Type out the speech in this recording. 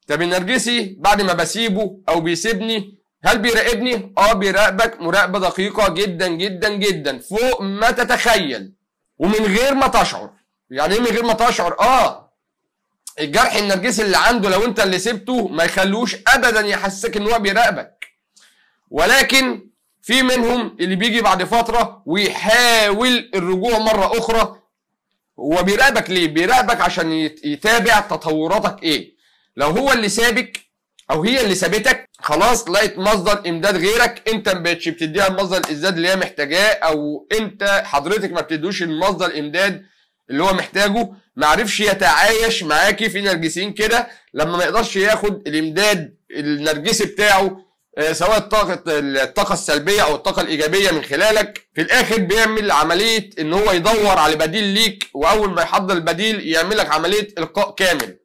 طب النرجسي بعد ما بسيبه او بيسيبني هل بيراقبني؟ بيراقبك مراقبه دقيقه جدا جدا جدا فوق ما تتخيل ومن غير ما تشعر. يعني ايه من غير ما تشعر؟ الجرح النرجسي اللي عنده لو انت اللي سبته ما يخلوش ابدا يحسسك ان هو بيراقبك، ولكن في منهم اللي بيجي بعد فتره ويحاول الرجوع مره اخرى. هو بيراقبك ليه؟ بيراقبك عشان يتابع تطوراتك ايه. لو هو اللي سابك او هي اللي سابتك خلاص لقيت مصدر امداد غيرك، انت ما بقتش بتديها المصدر الامداد اللي هي محتاجاه، او انت حضرتك ما بتدوش المصدر الامداد اللي هو محتاجه، ما عرفش يتعايش معاكي. في نرجسيين كده لما ما يقدرش ياخد الامداد النرجسي بتاعه سواء الطاقة السلبية او الطاقة الايجابية من خلالك، في الاخر بيعمل عملية ان هو يدور على بديل ليك، واول ما يحضر البديل يعمل لك عملية القاء كامل.